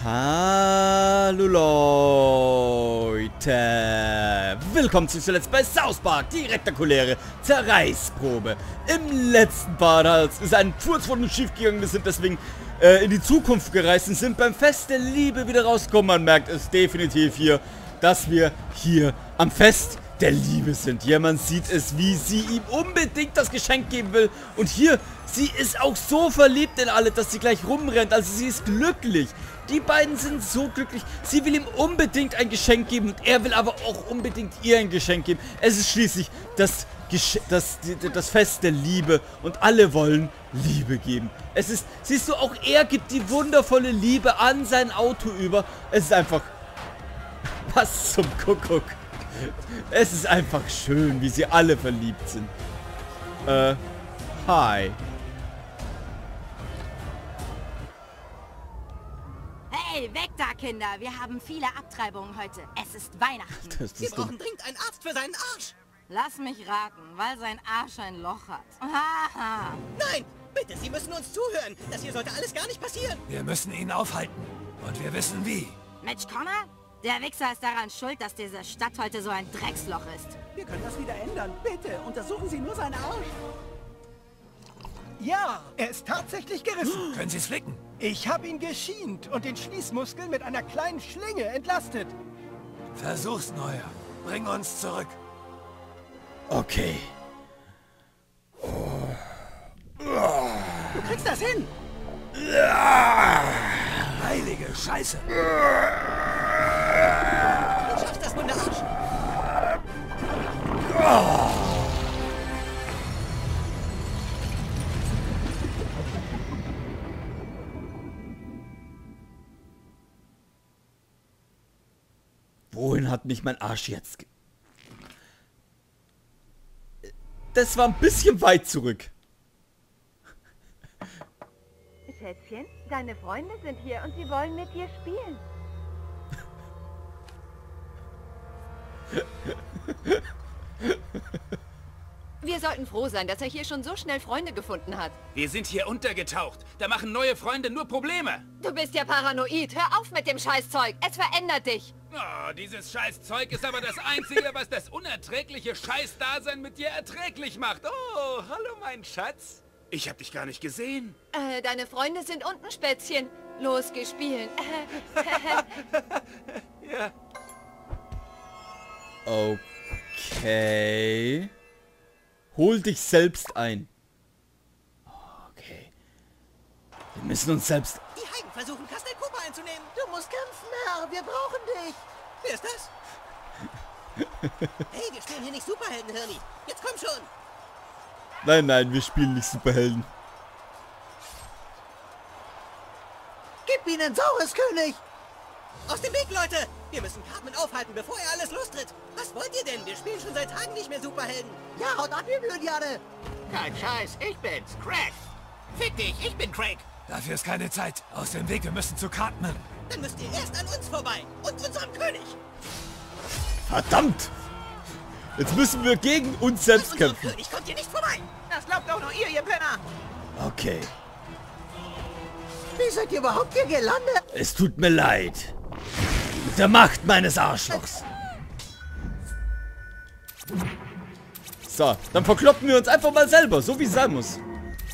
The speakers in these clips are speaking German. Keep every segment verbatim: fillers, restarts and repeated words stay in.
Hallo Leute, willkommen zu zuletzt bei South Park, die rektakuläre Zerreißprobe. Im letzten Part ist ein Furz von uns schief gegangen, wir sind deswegen äh, in die Zukunft gereist und sind beim Fest der Liebe wieder rausgekommen. Man merkt es definitiv hier, dass wir hier am Fest der Liebe sind. Ja, man sieht es, wie sie ihm unbedingt das Geschenk geben will. Und hier, sie ist auch so verliebt in alle, dass sie gleich rumrennt. Also sie ist glücklich. Die beiden sind so glücklich. Sie will ihm unbedingt ein Geschenk geben und er will aber auch unbedingt ihr ein Geschenk geben. Es ist schließlich das, Gesch das, das Fest der Liebe und alle wollen Liebe geben. Es ist, siehst du, auch er gibt die wundervolle Liebe an sein Auto über. Es ist einfach, was zum Kuckuck. Es ist einfach schön, wie sie alle verliebt sind. Äh, hi. Hey, weg da, Kinder! Wir haben viele Abtreibungen heute. Es ist Weihnachten. Das Wir ist brauchen dringend einen Arzt für seinen Arsch. Lass mich raten, weil sein Arsch ein Loch hat. Haha. Nein, bitte, Sie müssen uns zuhören. Das hier sollte alles gar nicht passieren. Wir müssen ihn aufhalten. Und wir wissen wie. Mitch Connor? Der Wichser ist daran schuld, dass diese Stadt heute so ein Drecksloch ist. Wir können das wieder ändern. Bitte, untersuchen Sie nur seinen Arsch. Ja, er ist tatsächlich gerissen. Können Sie es flicken? Ich habe ihn geschient und den Schließmuskel mit einer kleinen Schlinge entlastet. Versuch's, Neuer. Bring uns zurück. Okay. Du kriegst das hin. Heilige Scheiße. Du schaffst das, Wunderarsch. Wohin hat mich mein Arsch jetzt ge... Das war ein bisschen weit zurück. Schätzchen, deine Freunde sind hier und sie wollen mit dir spielen. Wir sollten froh sein, dass er hier schon so schnell Freunde gefunden hat. Wir sind hier untergetaucht. Da machen neue Freunde nur Probleme. Du bist ja paranoid. Hör auf mit dem Scheißzeug. Es verändert dich. Oh, dieses Scheißzeug ist aber das Einzige, was das unerträgliche Scheißdasein mit dir erträglich macht. Oh, hallo mein Schatz. Ich hab dich gar nicht gesehen. Äh, deine Freunde sind unten, Spätzchen. Los, geh spielen. Ja. Okay. Hol dich selbst ein. Okay. Wir müssen uns selbst... Die Heiden versuchen, Castel Cooper einzunehmen. Du musst kämpfen, Herr. Wir brauchen dich. Wer ist das? Hey, wir spielen hier nicht Superhelden, Hirni. Jetzt komm schon. Nein, nein, wir spielen nicht Superhelden. Gib ihnen Saures, König. Aus dem Weg, Leute. Wir müssen Cartman aufhalten, bevor er alles lostritt. Was wollt ihr denn? Wir spielen schon seit Tagen nicht mehr Superhelden. Ja, haut ab, ihr Blödjahre. Kein Scheiß, ich bin's, Craig. Fick dich, ich bin Craig. Dafür ist keine Zeit. Aus dem Weg, wir müssen zu Cartman. Dann müsst ihr erst an uns vorbei und unserem König. Verdammt! Jetzt müssen wir gegen uns selbst An unserem kämpfen. König kommt ihr nicht vorbei. Das glaubt auch nur ihr, ihr Penner. Okay. Wie seid ihr überhaupt hier gelandet? Es tut mir leid. Mit der Macht meines Arschlochs. So, dann verkloppen wir uns einfach mal selber, so wie es sein muss.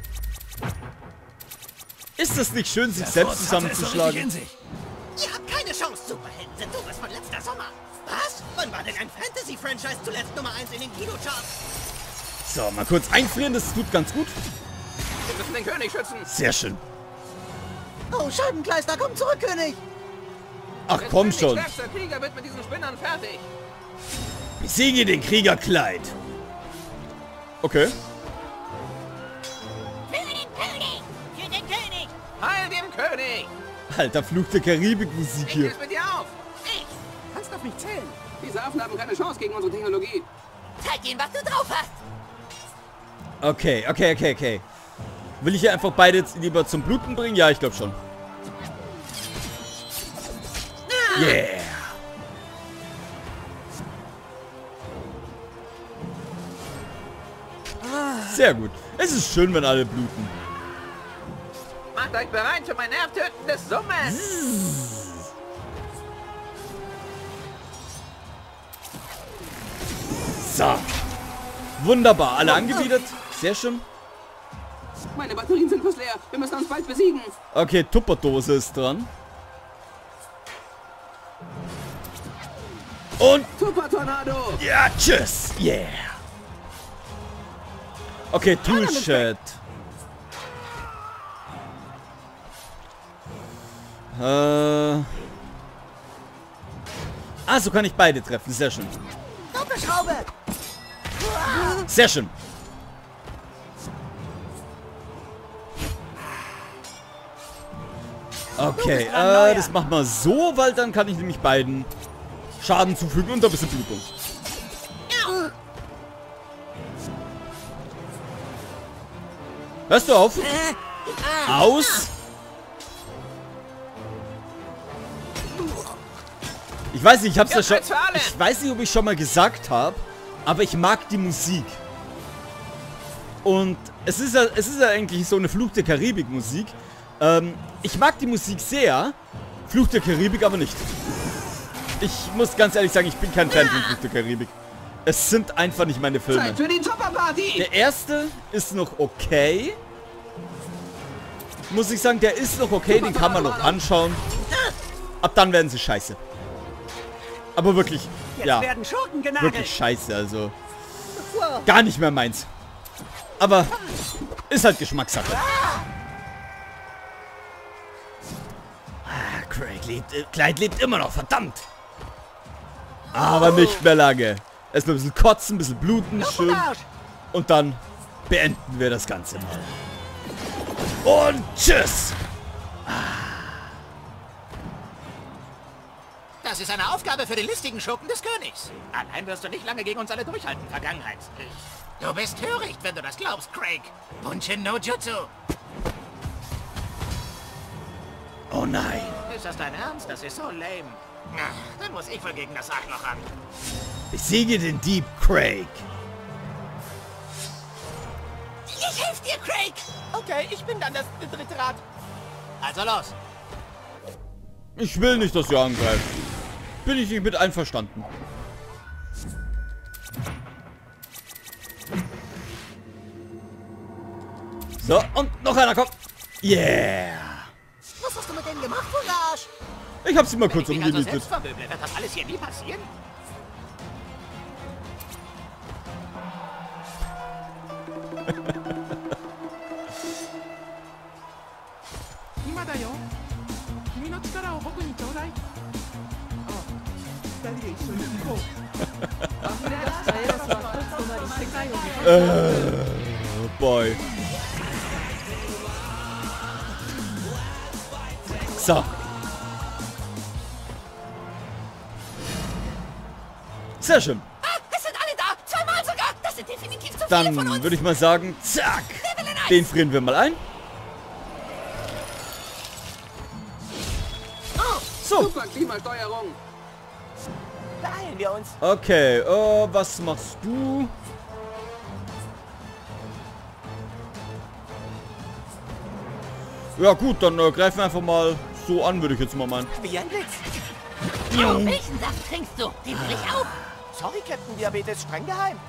Ist das nicht schön, sich Der selbst Furz hatte es so richtig zusammenzuschlagen? in sich. Ihr habt keine Chance. Superhelden sind sowas von letzter Sommer. Was? Wann war denn ein Fantasy-Franchise zuletzt Nummer eins in den Kinocharts? So, mal kurz einfrieren, das tut ganz gut. Wir müssen den König schützen. Sehr schön. Oh, Scheibenkleister, komm zurück, König. Ach komm Der schon. stärkste Krieger wird mit diesen Spinnern fertig. Besiege den Krieger Clyde. Okay. Für den König! Für den König! Heil dem König. Alter, Fluch der Karibik-Musik Ich hier. es mit dir auf. Ich! Kannst auf mich zählen. Diese Affen haben keine Chance gegen unsere Technologie. Zeig ihnen, was du drauf hast! Okay, okay, okay, okay. Will ich hier einfach beide jetzt lieber zum Bluten bringen? Ja, ich glaube schon. Yeah. Sehr gut. Es ist schön, wenn alle bluten. Macht euch bereit für mein nervtötendes Summen. Wunderbar, alle angewidert. Sehr schön. Meine Batterien sind fast leer. Wir müssen uns bald besiegen. Okay, Tupperdose ist dran. Und... Super-Tornado! Ja, tschüss. Yeah. Okay, Toolshed. Äh... Ah, so kann ich beide treffen. Sehr schön. Doppelschraube! Sehr schön. Okay, äh, das machen wir so, weil dann kann ich nämlich beiden Schaden zufügen und ein bisschen Blutung. Hörst du auf? Aus! Ich weiß nicht, ich hab's ja schon... Ich weiß nicht, ob ich schon mal gesagt habe, aber ich mag die Musik. Und es ist ja, es ist ja eigentlich so eine Fluch der Karibik Musik. Ähm, ich mag die Musik sehr, Fluch der Karibik aber nicht. Ich muss ganz ehrlich sagen, ich bin kein Fan von Fluch der Karibik. Es sind einfach nicht meine Filme. Zeit für die Topper-Party! Der erste ist noch okay. Muss ich sagen, der ist noch okay, den kann man noch anschauen. Ab dann werden sie scheiße. Aber wirklich, ja, werden Schurken genagelt. wirklich scheiße, also gar nicht mehr meins. Aber ist halt Geschmackssache. Ah, Craig lebt, äh, Clyde lebt immer noch, verdammt. Aber nicht mehr lange. Erstmal ein bisschen kotzen, ein bisschen bluten, schön. Und dann beenden wir das Ganze mal. Und tschüss. Das ist eine Aufgabe für den listigen Schurken des Königs. Allein wirst du nicht lange gegen uns alle durchhalten, Vergangenheit. Du bist töricht, wenn du das glaubst, Craig. Bunshin no Jutsu. Oh nein. Ist das dein Ernst? Das ist so lame. Na, dann muss ich wohl gegen das Arschloch ran. Besiege den Dieb, Craig. Ich helfe dir, Craig. Okay, ich bin dann das dritte Rad. Also los. Ich will nicht, dass ihr angreift. Bin ich nicht mit einverstanden. So, und noch einer kommt. Yeah. Was hast du mit denen gemacht, Fugage? Ich hab sie mal kurz Wenn ich mich also umgenietet. selbst vermöble, wird das alles hier nie passieren? äh, boy. So. Sehr schön. Ah, es sind alle da! Zweimal sogar! Das sind definitiv zu viele von Dann uns! würde ich mal sagen, zack. Den frieren wir mal ein. So. Super Klimasteuerung! Beeilen wir uns! Okay, äh, was machst du? Ja gut, dann äh, greifen wir einfach mal so an, würde ich jetzt mal meinen. Wie ein Blitz! Oh, welchen Saft trinkst du? Den will ich auch. Sorry, Captain Diabetes, streng geheim.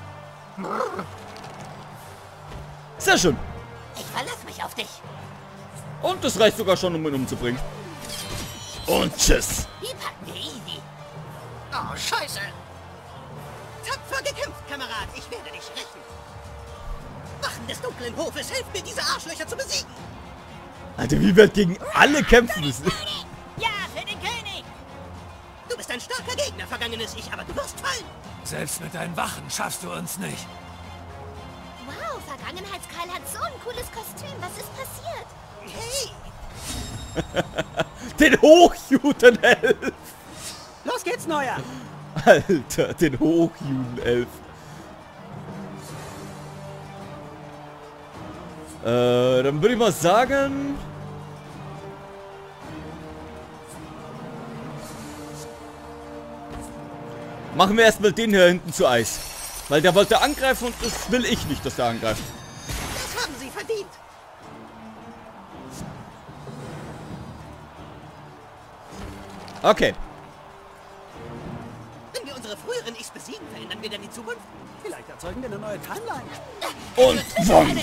Sehr schön. Ich verlasse mich auf dich. Und das reicht sogar schon, um ihn umzubringen. Und tschüss. Die packen wir easy. Oh, scheiße! Tapfer gekämpft, Kamerad! Ich werde dich rächen! Wachen des dunklen Hofes, helft mir, diese Arschlöcher zu besiegen! Alter, wie wir gegen alle kämpfen müssen. Ja, für den König. Du bist ein starker Gegner, vergangenes Ich, aber du wirst fallen! Selbst mit deinen Wachen schaffst du uns nicht. Wow, Vergangenheitskeil hat so ein cooles Kostüm. Was ist passiert? Hey! Den Hochjudenelf. Los geht's, Neuer! Alter, den Hochjudenelf. Äh, dann würde ich mal sagen... Machen wir erstmal den hier hinten zu Eis. Weil der wollte angreifen und das will ich nicht, dass der angreift. Das haben sie verdient! Okay. Wenn wir unsere früheren Ichs besiegen, verändern wir dann die Zukunft? Vielleicht erzeugen wir eine neue Timeline. Und Wumms.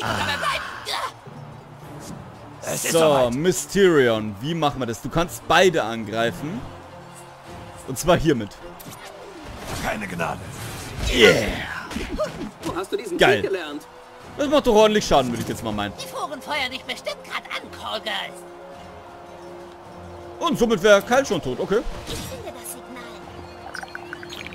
Es ist So, soweit. Mysterion. Wie machen wir das? Du kannst beide angreifen. Und zwar hiermit. Keine Gnade. Yeah. Wo hast du diesen Geil. Trick gelernt? Das macht doch ordentlich Schaden, würde ich jetzt mal meinen. Die Foren feuern dich bestimmt gerade an, Callgirls. Und somit wäre Kyle schon tot, okay. Ich finde das Signal.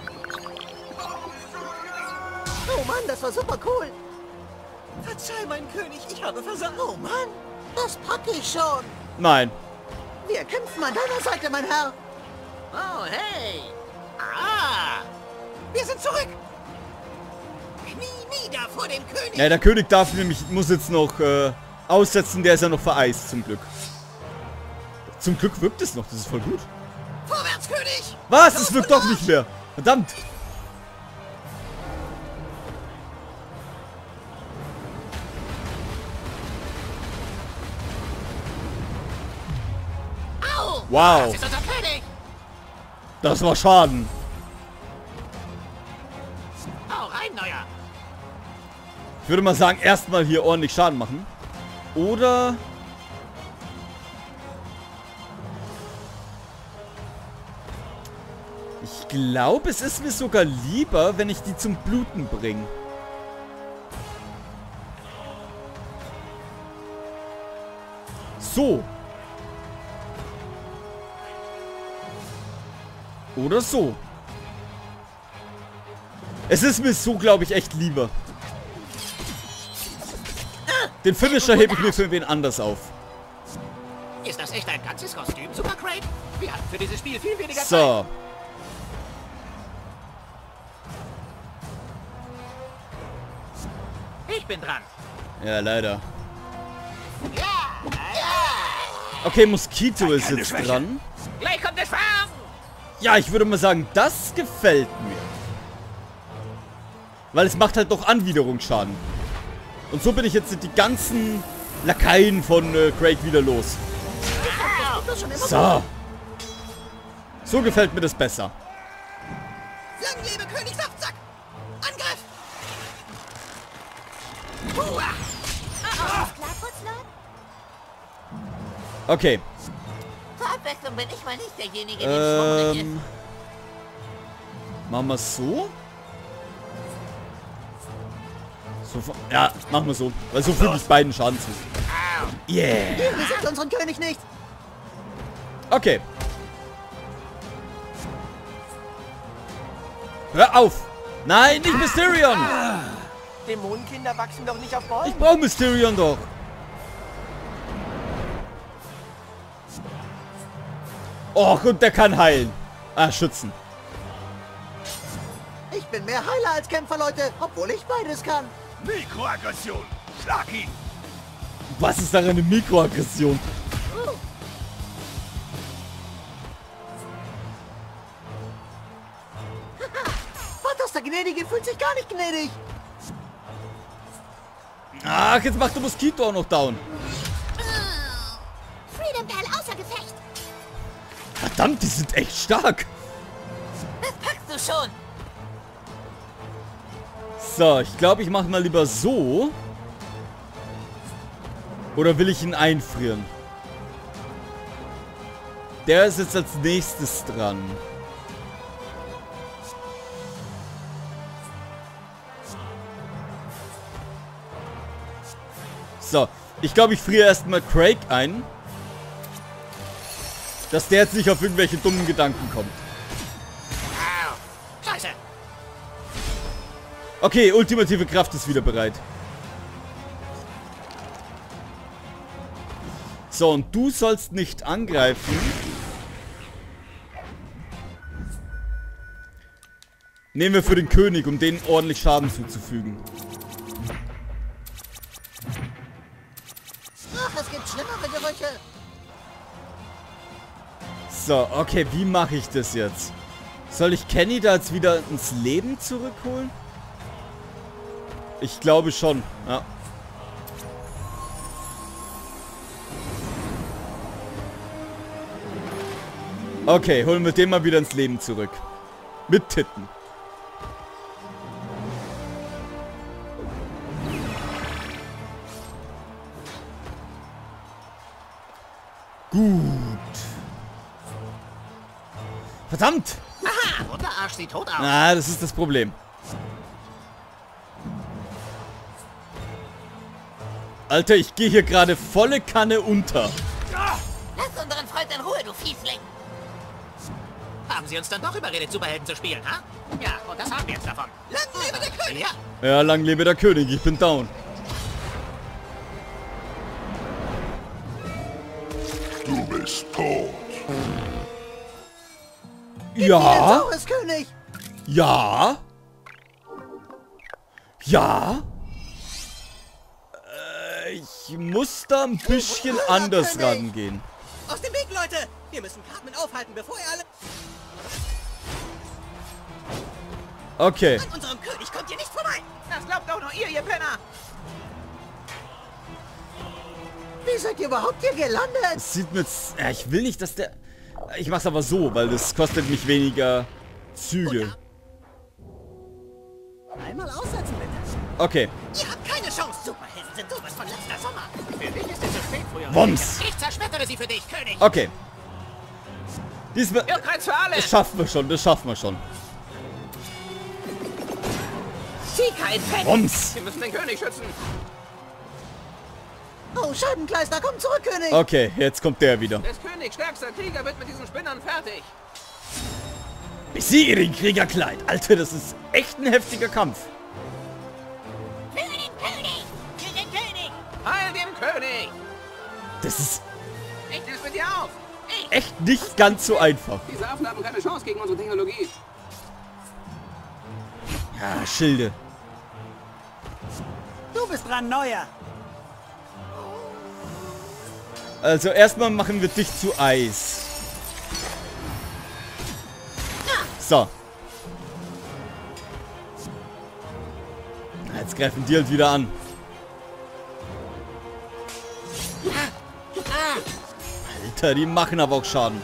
Oh Mann, das war super cool. Verzeih, mein König, ich habe versagt. Oh Mann, das packe ich schon. Nein. Wir kämpfen an deiner Seite, mein Herr. Oh, hey. Ah, wir sind zurück. Knie nieder vor dem König. Ja, der König darf nämlich, muss jetzt noch äh, aussetzen, der ist ja noch vereist, zum Glück. Zum Glück wirkt es noch, das ist voll gut. Vorwärts, König. Was? Es wirkt doch nicht mehr. Verdammt. Au. Wow. Das ist unser König. Das war Schaden. Hau rein, Neuer. Ich würde mal sagen, erstmal hier ordentlich Schaden machen. Oder... Ich glaube, es ist mir sogar lieber, wenn ich die zum Bluten bringe. So. Oder so. Es ist mir so, glaube ich, echt lieber. Den Finisher hebe ich mir für wen anders auf. Ist das echt ein ganzes Kostüm, Super Crate? Wir hatten für dieses Spiel viel weniger Zeit. So. Ich bin dran. Ja, leider. Ja, Okay, Moskito ist keine jetzt Schwäche. dran. gleich kommt der Schwarm. Ja, ich würde mal sagen, das gefällt mir. Weil es macht halt doch Anwiderungsschaden. Und so bin ich jetzt die ganzen Lakaien von äh, Craig wieder los. So. So gefällt mir das besser. Lang lebe König Saftsack. Angriff. Hua. Klar, Putzlord? Okay. Zur Abwechslung bin ich mal nicht derjenige, der schwummrig Ähm. Machen wir es so? So, von- ja, machen wir so. Weil so füge ich beiden Schaden zu. Yeah. ist. Wir sind unseren König nicht. Okay. Hör auf! Nein, nicht Mysterion! Dämonenkinder wachsen doch nicht auf Bäumen. Ich brauche Mysterion doch. Och, und der kann heilen. Ah, schützen. Ich bin mehr Heiler als Kämpfer, Leute, obwohl ich beides kann. Mikroaggression. Schlag ihn. Was ist daran eine Mikroaggression? Vater, der Gnädige fühlt sich gar nicht gnädig. Ach, jetzt macht der Moskito auch noch down. Freedom Bell außer Gefecht. Verdammt, die sind echt stark. Das packst du schon. So, ich glaube, ich mache mal lieber so. Oder will ich ihn einfrieren? Der ist jetzt als nächstes dran. So, ich glaube, ich friere erstmal Craig ein. Dass der jetzt nicht auf irgendwelche dummen Gedanken kommt. Au. Scheiße. Okay, ultimative Kraft ist wieder bereit. So, und du sollst nicht angreifen. Nehmen wir für den König, um denen ordentlich Schaden zuzufügen. Ach, es gibt schlimmere Gerüche. So, okay, wie mache ich das jetzt? Soll ich Kenny da jetzt wieder ins Leben zurückholen? Ich glaube schon, ja. Okay, holen wir den mal wieder ins Leben zurück. Mit Titten. Gut. Verdammt! Aha, Unterarsch sieht tot aus. Ah, das ist das Problem. Alter, ich gehe hier gerade volle Kanne unter. Lass unseren Freund in Ruhe, du Fiesling. Haben Sie uns dann doch überredet, Superhelden zu spielen, ha? Ja, und das haben wir jetzt davon. Lang lebe der König! Ja. Ja, lang lebe der König, ich bin down. Du bist tot. Ja. König! Ja. Ja. Äh, ich muss da ein bisschen anders rangehen. Aus dem Weg, Leute! Wir müssen Cartman aufhalten, bevor er alle... Okay. An unserem König kommt ihr nicht vorbei! Das glaubt auch nur ihr, ihr Penner. Wie seid ihr überhaupt hier gelandet? Das sieht mir jetzt... Ja, ich will nicht, dass der... Ich mach's aber so, weil das kostet mich weniger Züge. Einmal aussetzen, bitte. Okay. Ihr habt keine Chance. Superhelden sind sowas von letzter Sommer. Für dich ist es zu spät, früher. Wumms. Ich zerschmettere sie für dich, König. Okay. Diesmal... Irrkreuz für alle. Das schaffen wir schon, das schaffen wir schon. Sieh kein Fett. Wumms. Wir müssen den König schützen. Oh, Scheibenkleister, komm zurück, König. Okay, jetzt kommt der wieder. Des Königs stärkster Krieger wird mit diesen Spinnern fertig. Besiege den Kriegerkleid. Alter, das ist echt ein heftiger Kampf. Für den König. Für den König. Heil dem König. Das ist Ich nehm's mit dir auf. Ich. echt nicht ganz so einfach. Diese Affen haben keine Chance gegen unsere Technologie. Ja, Schilde. Du bist dran, Neuer. Also erstmal machen wir dich zu Eis. So. Jetzt greifen die halt wieder an. Alter, die machen aber auch Schaden.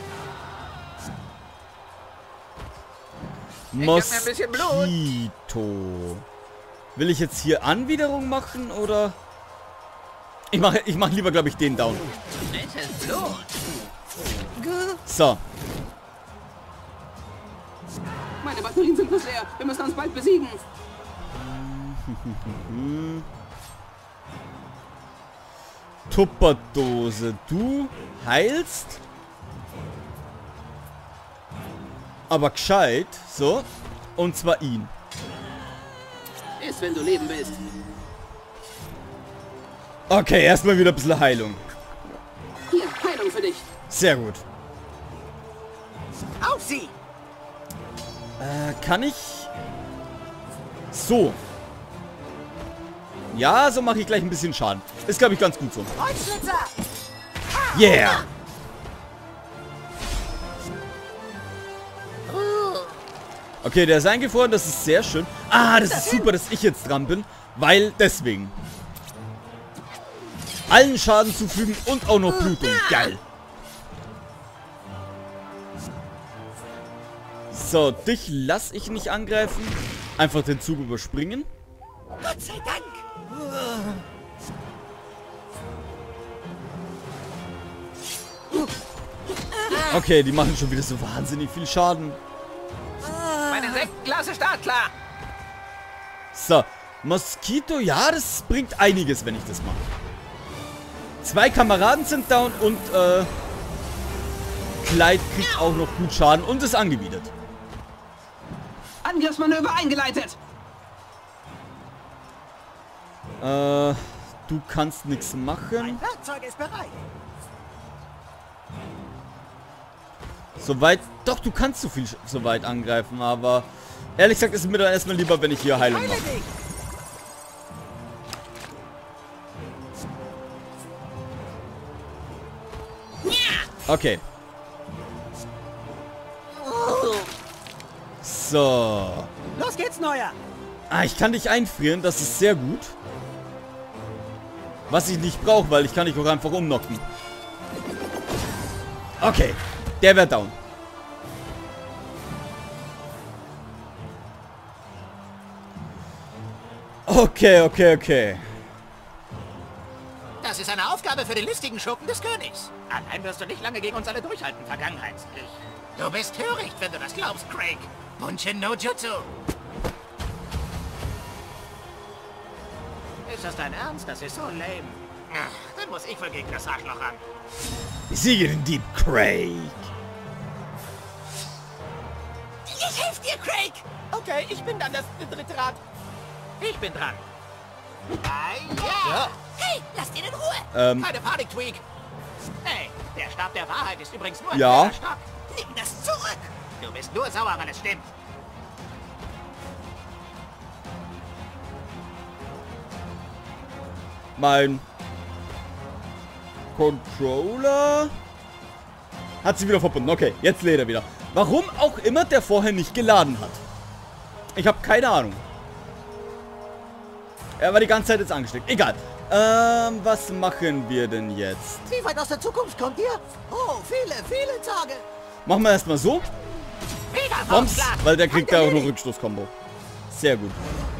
Ich hab mir ein bisschen Blut. Moskito. Will ich jetzt hier Anwiderung machen oder? Ich mache ich mach lieber, glaube ich, den down. Welches Blut? So. Meine Batterien sind fast leer. Wir müssen uns bald besiegen. Tupperdose. Du heilst. Aber gescheit. So. Und zwar ihn. Ist, wenn du leben willst. Okay, erstmal wieder ein bisschen Heilung. Hier, Heilung für dich. Sehr gut. Auf sie! Äh, kann ich... So. Ja, so mache ich gleich ein bisschen Schaden. Ist, glaube ich, ganz gut so. Kreuzschlitzer! Yeah! Okay, der ist eingefroren, das ist sehr schön. Ah, das ist super, dass ich jetzt dran bin. Weil, deswegen. Allen Schaden zufügen und auch noch Blutung. Geil. So, dich lasse ich nicht angreifen. Einfach den Zug überspringen. Gott sei Dank! Okay, die machen schon wieder so wahnsinnig viel Schaden. Meine Insektenklasse startklar. So, Moskito, ja, das bringt einiges, wenn ich das mache. Zwei Kameraden sind down und, äh, Kleid kriegt auch noch gut Schaden und ist angewidert. Angriffsmanöver eingeleitet. Äh, du kannst nichts machen. Werkzeug ist bereit. Soweit, doch, du kannst so viel so weit angreifen, aber ehrlich gesagt ist es mir dann erstmal lieber, wenn ich hier Heilung mache. Okay. So. Los geht's, Neuer! Ah, ich kann dich einfrieren, das ist sehr gut. Was ich nicht brauche, weil ich kann dich auch einfach umknocken. Okay, der wäre down. Okay, okay, okay. Das ist eine Aufgabe für den listigen Schurken des Königs. Allein wirst du nicht lange gegen uns alle durchhalten, Vergangenheit. Ich. Du bist töricht, wenn du das glaubst, Craig. Bunshin no Jutsu. Ist das dein Ernst? Das ist so lame. Ach, dann muss ich wohl gegen das Arschloch ran. Siege den Dieb, Craig. Ich helfe dir, Craig. Okay, ich bin dann das dritte Rad. Ich bin dran. Ah, ja. ja. Hey, lasst ihn in Ruhe. Ähm. Keine Panik, Tweak. Hey, der Stab der Wahrheit ist übrigens nur ein Ja. kleiner Stab. Nimm das zurück. Du bist nur sauer, wenn es stimmt. Mein Controller hat sie wieder verbunden. Okay, jetzt lädt er wieder. Warum auch immer der vorher nicht geladen hat. Ich habe keine Ahnung. Er war die ganze Zeit jetzt angesteckt. Egal. Ähm, was machen wir denn jetzt? Wie weit aus der Zukunft kommt ihr? Oh, viele, viele Tage. Machen wir erstmal so. Bums, weil der kriegt ja auch nur Rückstoß-Kombo. Sehr gut.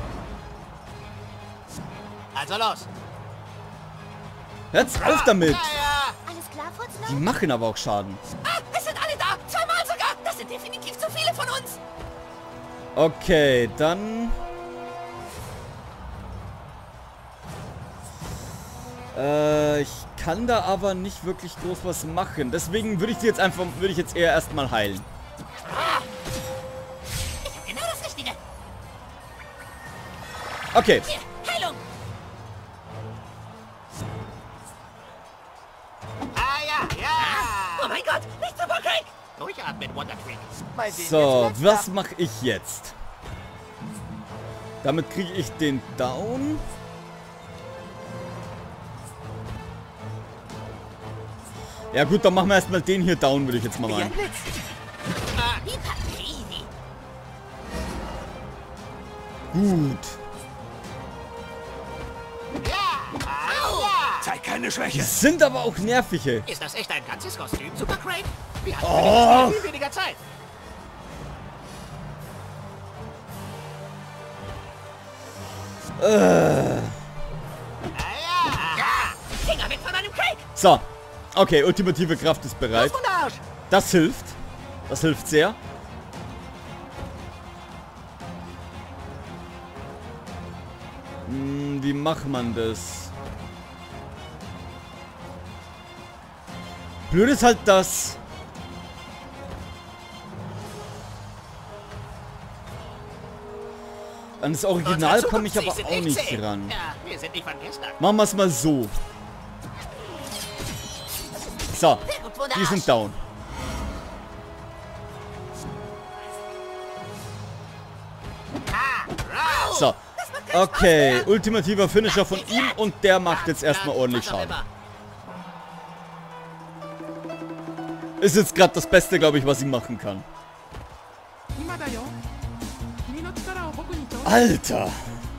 Also los. Hört's auf damit. Ja, ja. Alles klar, Furzler? Die machen aber auch Schaden. Ah, es sind alle da. Zweimal sogar. Das sind definitiv zu viele von uns. Okay, dann... Äh, ich kann da aber nicht wirklich groß was machen. Deswegen würde ich sie jetzt einfach, würde ich jetzt eher erstmal heilen. Ah. Ich hab genau das Richtige. Okay. Hier, Heilung. Ah ja, ja. Oh mein Gott, nicht so Craig. Durchatmen, Wonder Twig. So, was mache ich jetzt? Damit kriege ich den Down. Ja gut, dann machen wir erstmal den hier down, würde ich jetzt mal meinen. Gut. Zeig keine Schwäche. Die sind aber auch nervig, ey. Ist das echt ein ganzes Kostüm, Super Craig? Wir hatten Oh. viel weniger Zeit. Äh. Ja, Finger weg von einem Craig. So. Okay, ultimative Kraft ist bereit. Los von der Arsch. Das hilft. Das hilft sehr. Hm, wie macht man das? Blöd ist halt das. An das Original komme ich aber auch nicht ran. Ja, wir sind nicht von gestern. Machen wir es mal so. So, die sind down. So, okay, ultimativer Finisher von ihm und der macht jetzt erstmal ordentlich Schaden. Ist jetzt gerade das Beste, glaube ich, was ich machen kann. Alter!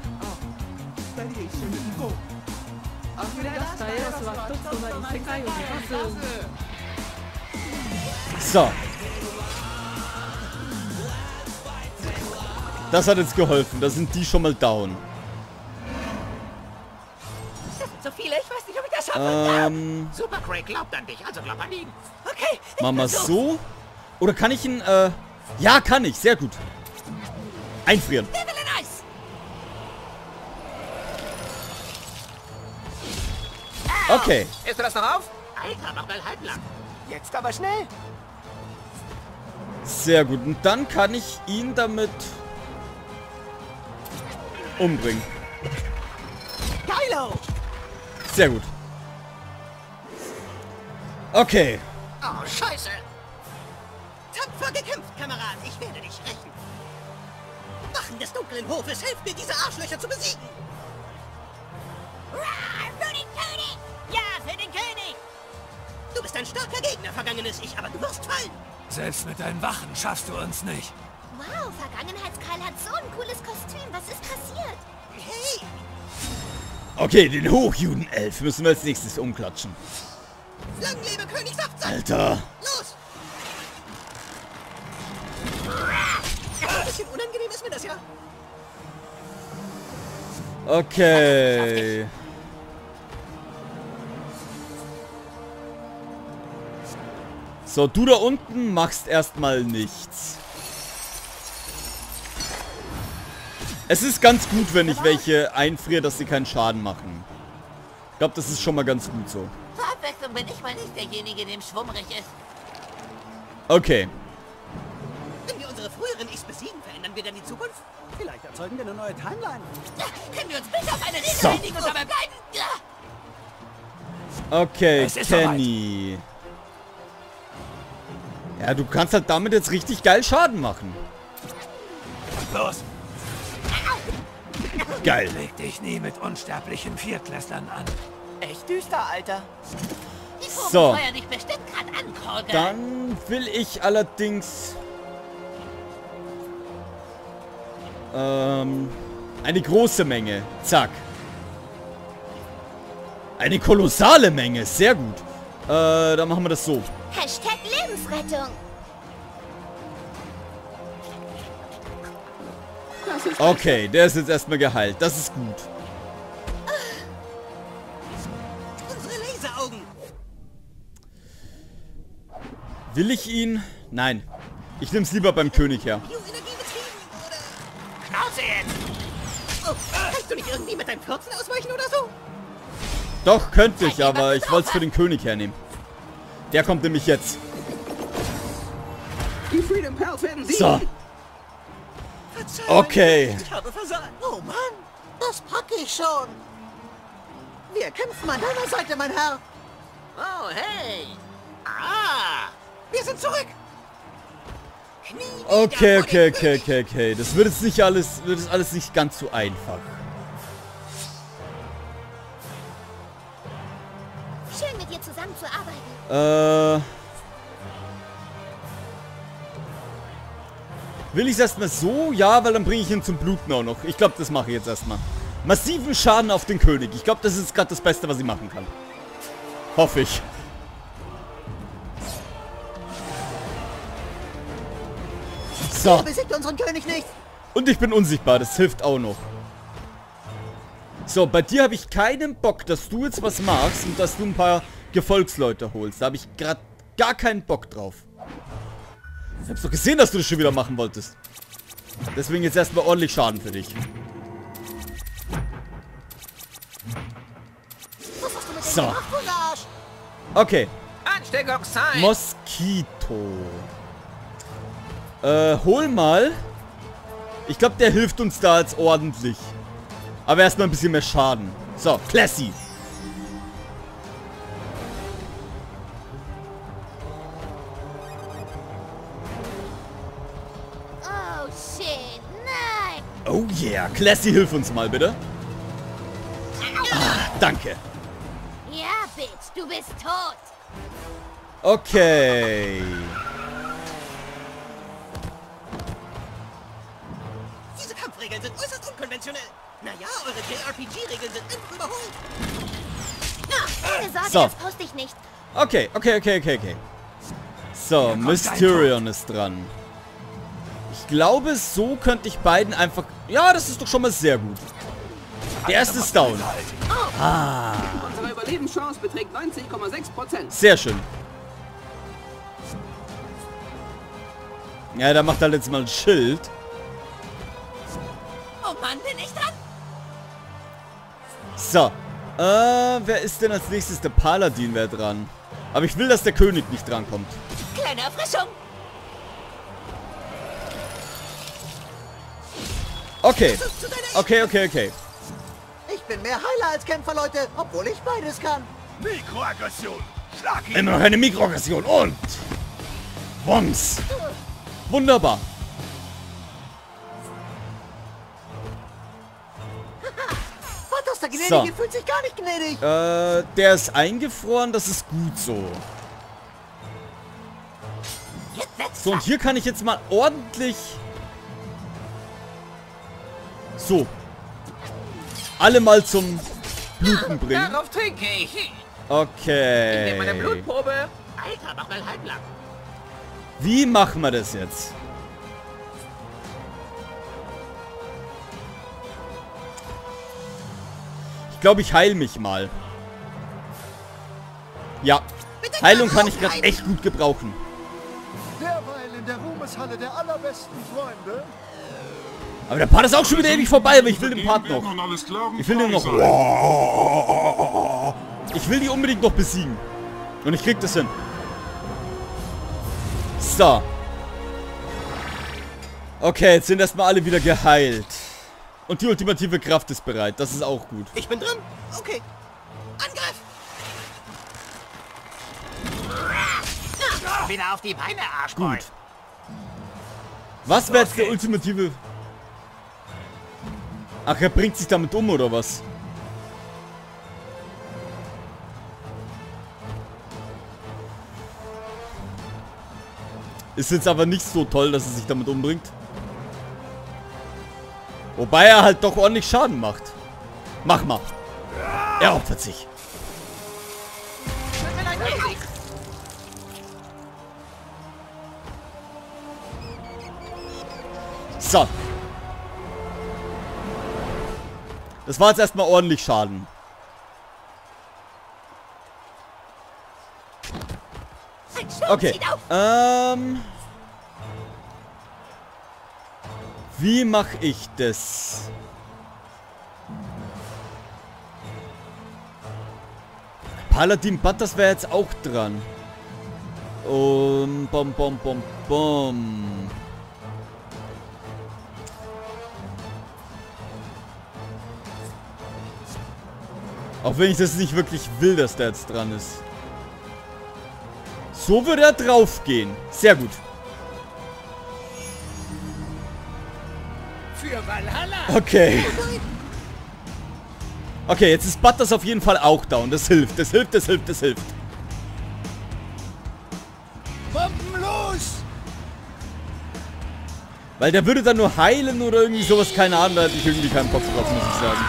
So. Das hat jetzt geholfen. Da sind die schon mal down. Das sind so viele, ich weiß nicht, ob ich das schaffe. Ähm. Super Craig glaubt an dich, also glaub an ihn. Okay. Machen wir es so. Oder kann ich ihn, äh... Ja, kann ich. Sehr gut. Einfrieren. Okay. Ist du das noch auf? Alter, noch mal halb lang. Jetzt aber schnell. Sehr gut. Und dann kann ich ihn damit umbringen. Geilo! Sehr gut. Okay. Oh, Scheiße. Tapfer gekämpft, Kamerad. Ich werde dich rächen. Wachen des dunklen Hofes, helft mir, diese Arschlöcher zu besiegen. Für den König! Ja, für den König! Du bist ein starker Gegner, vergangenes Ich, aber du wirst fallen. Selbst mit deinen Wachen schaffst du uns nicht. Wow, Vergangenheitskeil hat so ein cooles Kostüm. Was ist passiert? Hey! Okay, den Hochjuden-Elf müssen wir als nächstes umklatschen. Lang lebe König Saftsack! Alter! Los! Ein bisschen unangenehm ist mir das ja. Okay. So, du da unten machst erstmal nichts. Es ist ganz gut, wenn ich welche einfriere, dass sie keinen Schaden machen. Ich glaube, das ist schon mal ganz gut so. Zur Abwechslung bin ich mal nicht derjenige, dem schwummrig ist. Okay. Wenn wir unsere früheren Ichs besiegen, verändern wir dann die Zukunft? Vielleicht erzeugen wir eine neue Timeline. Ja, können wir uns bitte auf eine Regel So. einigen und dabei bleiben? Ja. Okay, Es ist Kenny. Ja, du kannst halt damit jetzt richtig geil Schaden machen. Los, Geil. leg dich nie mit unsterblichen Viertklässlern an. Echt düster, Alter. Die Probe So. feuern dich bestimmt gerade an, Kolge. Dann will ich allerdings... Ähm... Eine große Menge. Zack. Eine kolossale Menge. Sehr gut. Äh, dann machen wir das so. Hashtag Lebensrettung. Das ist Okay, der ist jetzt erstmal geheilt. Das ist gut. Unsere Laseraugen. Will ich ihn? Nein. Ich nehme es lieber beim König her. Bioenergie betrieben, oder? Schnauze jetzt! Oh, kannst du nicht irgendwie mit deinem Kürzen ausweichen oder so? Doch, könnte ich, aber ich wollte es für den König hernehmen. Der kommt nämlich jetzt. Die Freedom Pals werden siegen. So. Okay. Ich habe versagt. Oh Mann, das packe ich schon. Wir kämpfen an deiner Seite, mein Herr. Oh, hey. Ah, wir sind zurück. Knie nieder Okay, vor okay, dem okay, König. okay, okay. Das wird jetzt nicht alles, wird jetzt alles nicht ganz so einfach. Schön mit dir zusammenzuarbeiten. Äh... Will ich es erstmal so? Ja, weil dann bringe ich ihn zum Bluten auch noch. Ich glaube, das mache ich jetzt erstmal. Massiven Schaden auf den König. Ich glaube, das ist gerade das Beste, was ich machen kann. Hoffe ich. So. Er besiegt unseren König nicht. Und ich bin unsichtbar. Das hilft auch noch. So, bei dir habe ich keinen Bock, dass du jetzt was machst und dass du ein paar Gefolgsleute holst. Da habe ich gerade gar keinen Bock drauf. Ich hab's doch gesehen, dass du das schon wieder machen wolltest. Deswegen jetzt erstmal ordentlich Schaden für dich. So. Okay. Ansteckungszeit. Moskito. Äh, hol mal. Ich glaube, der hilft uns da jetzt ordentlich. Aber erstmal ein bisschen mehr Schaden. So, Classy. Oh shit, nein. Oh yeah. Classy, hilf uns mal, bitte. Ah, danke. Ja, Bitch, du bist tot. Okay. Diese Kampfregeln sind äußerst unkonventionell. Naja, eure J R P G-Regeln sind einfach überholt. Keine Sorge, So. das poste ich nicht. Okay, okay, okay, okay, okay. So, kommt Mysterion ist dran. Ich glaube, so könnte ich beiden einfach... Ja, das ist doch schon mal sehr gut. Der erste ist down. Ah, Unsere Überlebenschance beträgt neunzig Komma sechs Prozent. sehr schön. Ja, da macht er jetzt mal ein Schild. Oh Mann, bin ich dran? So. Äh, wer ist denn als nächstes? Der Paladin wäre dran. Aber ich will, dass der König nicht drankommt. Kleine Erfrischung. Okay. Okay, okay, okay. Ich bin mehr Heiler als Kämpfer, Leute, obwohl ich beides kann. Mikroaggression. Schlag ihn. Immer noch eine Mikroaggression und... Wons. Wunderbar. Vater, der Gnädige So. fühlt sich gar nicht gnädig. Äh, der ist eingefroren, das ist gut so. Jetzt setzt So, und hier kann ich jetzt mal ordentlich... So. Alle mal zum Bluten bringen. Darauf trinke ich. Okay. Blutprobe. Alter, mach mal halblang. Wie machen wir das jetzt? glaube, ich heile mich mal. Ja. Heilung kann ich gerade echt gut gebrauchen. Derweil in der Ruhmeshalle der allerbesten Freunde. Aber der Part ist auch schon wieder ewig vorbei, aber ich will den Part noch. Ich will den noch... Ich will die unbedingt noch besiegen. Und ich krieg das hin. So. Okay, jetzt sind erstmal alle wieder geheilt. Und die ultimative Kraft ist bereit. Das ist auch gut. Ich bin drin. Okay. Angriff! Wieder auf die Beine, Arschboy. Gut. Was wäre jetzt der ultimative... Ach, er bringt sich damit um, oder was? Ist jetzt aber nicht so toll, dass er sich damit umbringt. Wobei er halt doch ordentlich Schaden macht. Mach mal. Er opfert sich. So. Das war jetzt erstmal ordentlich Schaden. Okay. Ähm. Wie mache ich das? Paladin Butters wäre jetzt auch dran. Und bom bom bom bom. Auch wenn ich das nicht wirklich will, dass der jetzt dran ist. So würde er drauf gehen. Sehr gut. Für Valhalla. Okay. Okay, jetzt ist Butters auf jeden Fall auch down. Das hilft, das hilft, das hilft, das hilft. Bomben los! Weil der würde dann nur heilen oder irgendwie sowas. Keine Ahnung, da hätte ich irgendwie keinen Kopf drauf, muss ich sagen.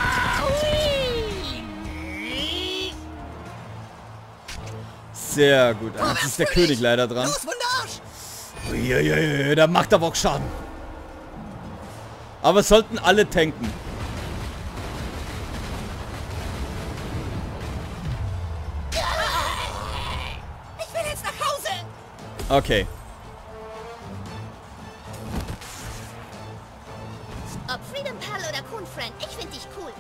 Sehr gut. Ah, jetzt ist der König leider dran. Uiuiui, der macht aber auch Schaden. Aber es sollten alle tanken. Ich will jetzt nach Hause. Okay. Ob Freedom Pearl oder Coon Friend, ich finde dich cool.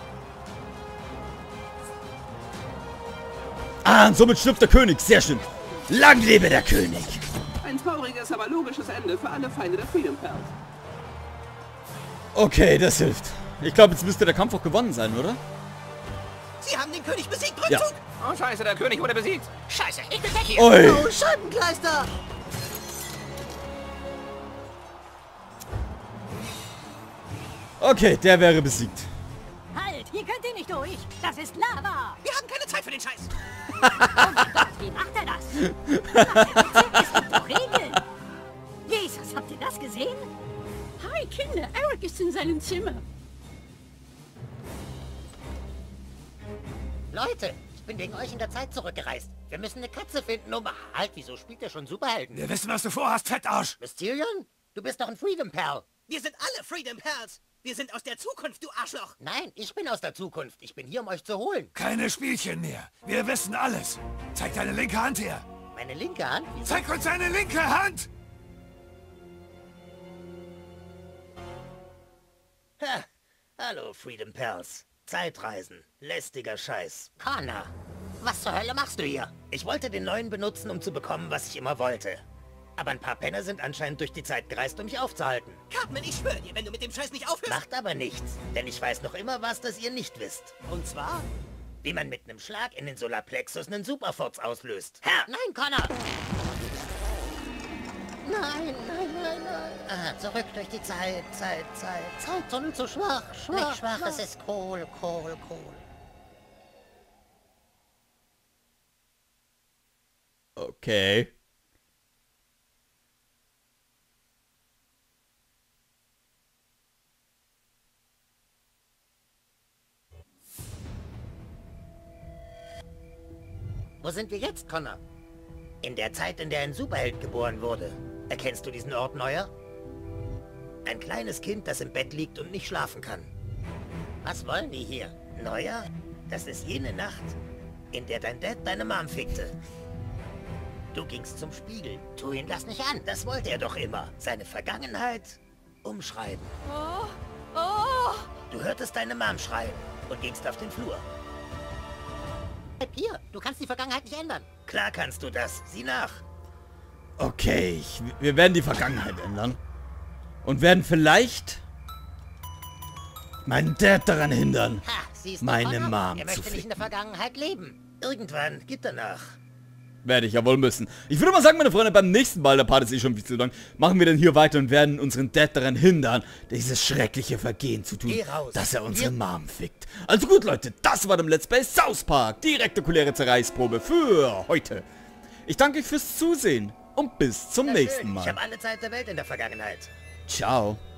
Ah, und somit schlüpft der König. Sehr schön. Lang lebe der König. Ein trauriges, aber logisches Ende für alle Feinde der Freedom Pearl. Okay, das hilft. Ich glaube, jetzt müsste der Kampf auch gewonnen sein, oder? Sie haben den König besiegt, Rückzug! Ja. Oh, scheiße, der König wurde besiegt. Scheiße, ich bin weg hier! Ui. Oh, Scheibenkleister! Okay, der wäre besiegt. Halt, hier könnt ihr nicht durch. Das ist Lava. Wir haben keine Zeit für den Scheiß. Oh mein Gott, wie macht er das? Es gibt doch Regeln. Jesus, habt ihr das gesehen? Hi, Kinder. Eric ist in seinem Zimmer. Leute, ich bin wegen euch in der Zeit zurückgereist. Wir müssen eine Katze finden, um... Halt, wieso spielt ihr schon Superhelden? Wir wissen, was du vorhast, Fettarsch. Mysterion? Du bist doch ein Freedom Pearl. Wir sind alle Freedom Pearls. Wir sind aus der Zukunft, du Arschloch. Nein, ich bin aus der Zukunft. Ich bin hier, um euch zu holen. Keine Spielchen mehr. Wir wissen alles. Zeig deine linke Hand her. Meine linke Hand? Wieso? Zeig uns deine linke Hand! Ha. Hallo, Freedom Pearls. Zeitreisen. Lästiger Scheiß. Connor, was zur Hölle machst du hier? Ich wollte den neuen benutzen, um zu bekommen, was ich immer wollte. Aber ein paar Penner sind anscheinend durch die Zeit gereist, um mich aufzuhalten. Cartman, ich schwöre dir, wenn du mit dem Scheiß nicht aufhörst... Macht aber nichts, denn ich weiß noch immer was, das ihr nicht wisst. Und zwar? Wie man mit einem Schlag in den Solarplexus einen Superfurz auslöst. Herr! Nein, Connor! Nein, nein, nein, nein. Ah, zurück durch die Zeit, Zeit, Zeit. Zeittunnel zu schwach, schwach, Nicht schwach, schwach. Es ist Kohl, Kohl, Kohl. Okay. Wo sind wir jetzt, Connor? In der Zeit, in der ein Superheld geboren wurde. Erkennst du diesen Ort, Neuer? Ein kleines Kind, das im Bett liegt und nicht schlafen kann. Was wollen die hier? Neuer? Das ist jene Nacht, in der dein Dad deine Mom fickte. Du gingst zum Spiegel. Tu ihn das nicht an. Das wollte er doch immer. Seine Vergangenheit umschreiben. Oh, oh. Du hörtest deine Mom schreien und gingst auf den Flur. Hier, du kannst die Vergangenheit nicht ändern. Klar kannst du das. Sieh nach. Okay, ich, wir werden die Vergangenheit ändern. Und werden vielleicht meinen Dad daran hindern, Ha, siehst du, meine Connor? Mom Er zu möchte nicht in der ficken. Vergangenheit leben. Irgendwann gibt er nach. Werde ich ja wohl müssen. Ich würde mal sagen, meine Freunde, beim nächsten Mal, der Part ist eh schon viel zu lang, machen wir dann hier weiter und werden unseren Dad daran hindern, dieses schreckliche Vergehen zu tun, Geh raus. dass er unsere Mom fickt. Also gut, Leute, das war dem Let's Play South Park, die rektakuläre Zerreißprobe für heute. Ich danke euch fürs Zusehen und bis zum Na nächsten schön. Mal. Ich habe alle Zeit der Welt in der Vergangenheit. Ciao.